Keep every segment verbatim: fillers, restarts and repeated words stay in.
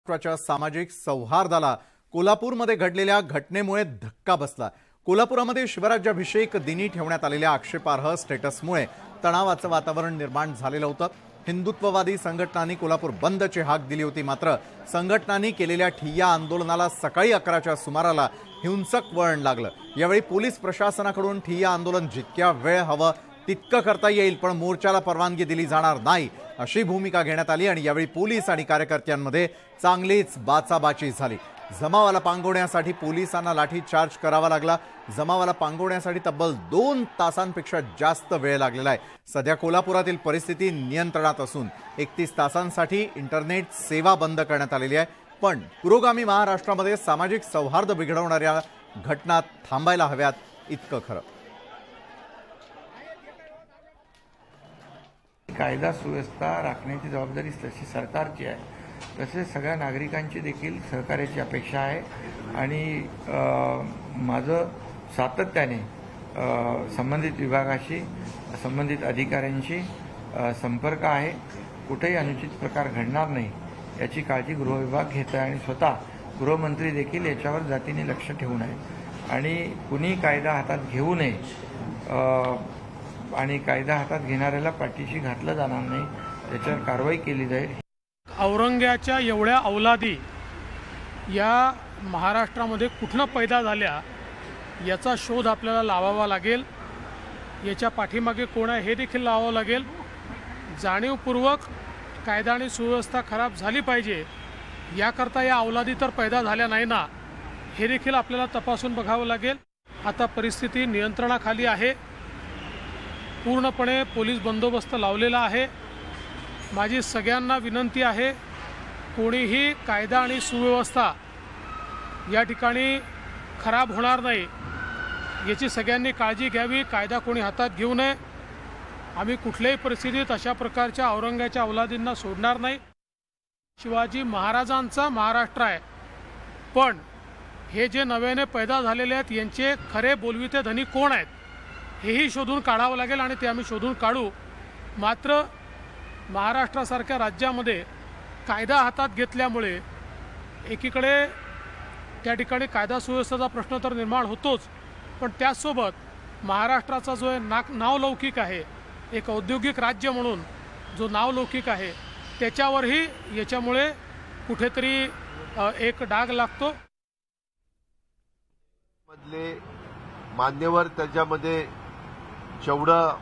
महाराष्ट्राच्या सामाजिक सौहार्दाला कोल्हापूरमध्ये घडलेल्या घटनेमुळे धक्का बसला। कोल्हापुरामध्ये शिवराज्याभिषेक दिनी ठेवण्यात आलेल्या आक्षेपार्ह स्टेटसमुळे तणावाचं वातावरण निर्माण झालेलं होतं। हिंदुत्ववादी संघटनांनी कोल्हापूर बंदची हाक दिली होती, मात्र संघटनांनी केलेल्या ठिय्या आंदोलनाला सकाळी अकराच्या सुमाराला हिंसक वळण लागलं। यावेळी पोलीस प्रशासनाकडून ठिय्या आंदोलन जितक्या वेळ हवं तितकं करता येईल, पण मोर्चाला परवानगी दिली जाणार नाही अशी भूमिका घेण्यात आली आणि यावेळी पोलीस आणि कार्यकर्त्यांमध्ये चांगलीच बाचाबाची झाली। जमावाला पांगवण्यासाठी पोलिसांना लाठीचार्ज करावा लागला। जमावाला पांगवण्यासाठी तब्बल दोन तासांपेक्षा जास्त वेळ लागलेला आहे। सध्या कोल्हापुरातील परिस्थिती नियंत्रणात असून एकतीस तासांसाठी इंटरनेट सेवा बंद करण्यात आलेली आहे, पण पुरोगामी महाराष्ट्रामध्ये सामाजिक सौहार्द बिघडवणाऱ्या घटना थांबायला हव्यात इतकं खरं। कायदा सुव्यवस्था राखण्याची जबाबदारी तशी सरकारची आहे, तसेच सगळ्या नागरिकांची देखील सहकार्याची अपेक्षा आहे आणि माझं सातत्याने संबंधित विभागाशी संबंधित अधिकाऱ्यांशी संपर्क आहे। कुठेही अनुचित प्रकार घडणार नाही याची काळजी गृह विभाग घेत आहे आणि स्वतः गृहमंत्री देखील याच्यावर जातीने लक्ष ठेवून आहे आणि कुणी कायदा हातात घेऊ नये आणि कायदा हातात घेणाऱ्याला पाठीशी घातलं जाणार नाही, त्याच्यावर कारवाई केली जाईल। औरंग्याच्या एवढ्या अवलादी या महाराष्ट्रामध्ये कुठनं पैदा झाल्या याचा शोध आपल्याला लावावा लागेल। याच्या पाठीमागे कोण आहे हे देखील लावावं लागेल। जाणीवपूर्वक कायदा आणि सुव्यवस्था खराब झाली पाहिजे याकरता या अवलादी तर पैदा झाल्या नाही ना, हे देखील आपल्याला तपासून बघावं लागेल। आता परिस्थिती नियंत्रणाखाली आहे, पूर्णपणे पोलीस बंदोबस्त लावलेला आहे। माझी सगळ्यांना विनंती आहे, कोणीही कायदा आणि सुव्यवस्था या ठिकाणी खराब होणार नाही याची सगळ्यांनी काळजी घ्यावी। कायदा कोणी हातात घेऊ नये। आम्ही कुठल्याही परिस्थितीत अशा प्रकारच्या औरंग्याच्या अवलादींना सोडणार नाही। शिवाजी महाराजांचा महाराष्ट्र आहे, पण हे जे नव्याने पैदा झालेले आहेत यांचे खरे बोलविते धनी कोण आहेत हेही शोधून काढावं लागेल आणि ते आम्ही शोधून काढू। मात्र महाराष्ट्रासारख्या राज्यामध्ये कायदा हातात घेतल्यामुळे एकीकडे त्या ठिकाणी कायदा सुव्यवस्थेचा प्रश्न तर निर्माण होतोच, पण त्याचसोबत महाराष्ट्राचा जो नाक नावलौकिक आहे, एक औद्योगिक राज्य म्हणून जो नावलौकिक आहे, त्याच्यावरही याच्यामुळे कुठेतरी एक डाग लागतो। मधले मान्यवर त्याच्यामध्ये जेवढं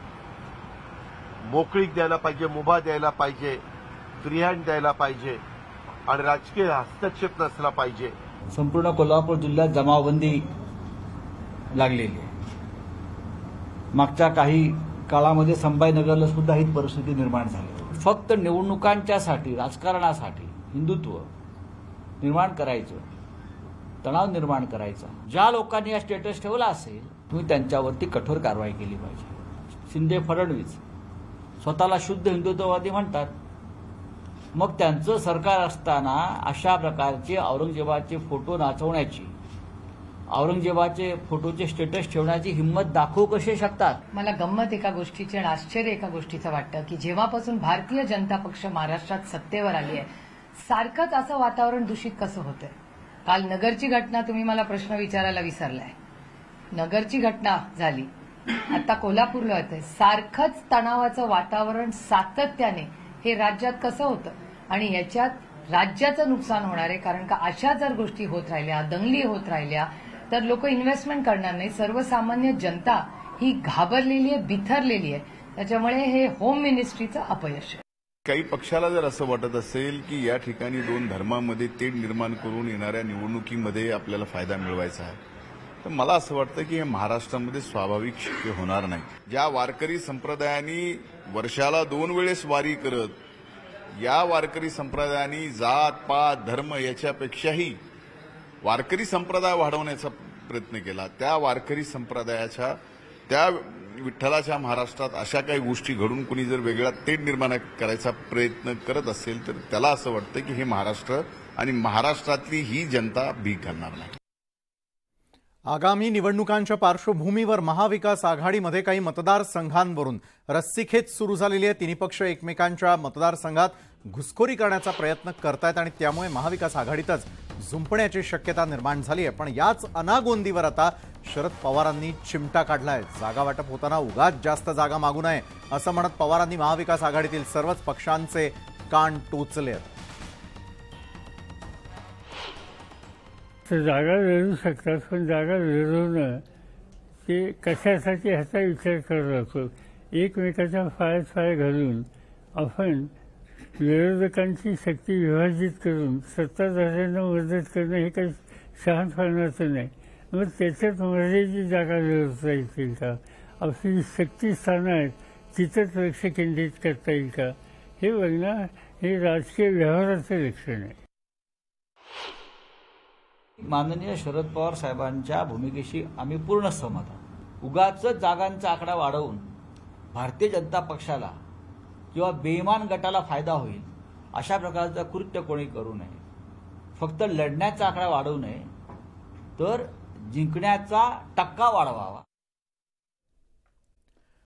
मोकळीक द्यायला पाहिजे, मुभा द्यायला पाहिजे, फ्री हँड द्यायला पाहिजे आणि राजकीय हस्तक्षेप नसला पाहिजे। संपूर्ण कोल्हापूर जिल्ह्यात जमावबंदी लागलेली आहे। मागच्या काही काळामध्ये संभाजीनगरला सुद्धा ही परिस्थिती निर्माण झाली। फक्त निवडणुकांच्यासाठी, राजकारणासाठी हिंदुत्व निर्माण करायचं, तणाव निर्माण करायचा। ज्या लोकांनी हा स्टेटस ठेवला असेल तुम्ही त्यांच्यावरती कठोर कारवाई केली पाहिजे। शिंदे फडणवीस स्वतःला शुद्ध हिंदुत्ववादी म्हणतात, मग त्यांचं सरकार असताना अशा प्रकारचे औरंगजेबाचे फोटो नाचवण्याची, औरंगजेबाचे फोटोचे स्टेटस ठेवण्याची हिंमत दाखवू कसे शकतात? मला गंमत एका गोष्टीची आणि आश्चर्य एका गोष्टीचं वाटतं की जेव्हापासून भारतीय जनता पक्ष महाराष्ट्रात सत्तेवर आली आहे, सारखंच असं वातावरण दूषित कसं होतंय? काल नगरची घटना तुम्ही मला प्रश्न विचारायला विसरलाय। नगरची घटना झाली, आता कोल्हापूरला होतंय, सारखंच तणावाचं वातावरण सातत्याने हे राज्यात कसं होतं आणि याच्यात राज्याचं नुकसान होणार आहे। कारण का अशा जर गोष्टी होत राहिल्या, दंगली होत राहिल्या तर लोक इन्व्हेस्टमेंट करणार नाही। सर्वसामान्य जनता ही घाबरलेली आहे, बिथरलेली आहे। त्याच्यामुळे हे होम मिनिस्ट्रीचं अपयश आहे। काही पक्षाला जर असं वाटत असेल की या ठिकाणी दोन धर्मांमध्ये तेढ निर्माण करून येणाऱ्या निवडणुकीमध्ये आपल्याला फायदा मिळवायचा आहे, तर मला असं वाटतं की हे महाराष्ट्रामध्ये स्वाभाविक शक्य होणार नाही। ज्या वारकरी संप्रदायांनी वर्षाला दोन वेळेस वारी करत, या वारकरी संप्रदायांनी जात पात धर्म याच्यापेक्षाही वारकरी संप्रदाय वाढवण्याचा प्रयत्न केला। त्या वारकरी संप्रदायाच्या, त्या विठ्ठलाच्या महाराष्ट्रात अशा काही गोष्टी घडून कुणी जर वेगळा तेढ निर्माण करायचा प्रयत्न करत असेल तर त्याला असं वाटतं की हे महाराष्ट्र आणि महाराष्ट्रातली ही जनता भीक घालणार नाही। आगामी निवडणुकांच्या पार्श्वभूमीवर महाविकास आघाडीमध्ये काही मतदारसंघांवरून रस्सीखेच सुरू झालेली आहे। तिन्ही पक्ष एकमेकांच्या मतदारसंघात घुसखोरी करण्याचा प्रयत्न करतायत आणि त्यामुळे महाविकास आघाडीतच झुंपण्याची शक्यता निर्माण झाली आहे। पण याच अनागोंदीवर आता शरद पवारांनी चिमटा काढलाय। जागा वाटप होताना उगाच जास्त जागा मागू नये असं म्हणत पवारांनी महाविकास आघाडीतील सर्वच पक्षांचे कान टोचले। जागा लढू शकतात, पण जागा लढवणं ते कशासाठी ह्याचा विचार करत असतो। एकमेकाच्या फाळ्यात फाळ घालून आपण विरोधकांची शक्ती विभाजित करून सत्ताधाऱ्यांना मदत करणं हे काही शहाणपणाचं नाही। मग त्याच्यात मर्यादित जागा लढवता येतील का, आपली शक्ती स्थानं आहेत तिथंच लक्ष केंद्रित करता येईल का, हे बघणं हे राजकीय व्यवहाराचं लक्षण आहे। माननीय शरद पवार साहेबांच्या भूमिकेशी आम्ही पूर्ण सहमत आहोत। उगाच जागांचा आकडा वाढवून भारतीय जनता पक्षाला किंवा बेईमान गटाला फायदा होईल अशा प्रकारचं कृत्य कोणी करू नये। फक्त लढण्याचा आकडा वाढवू नये, तर जिंकण्याचा टक्का वाढवावा।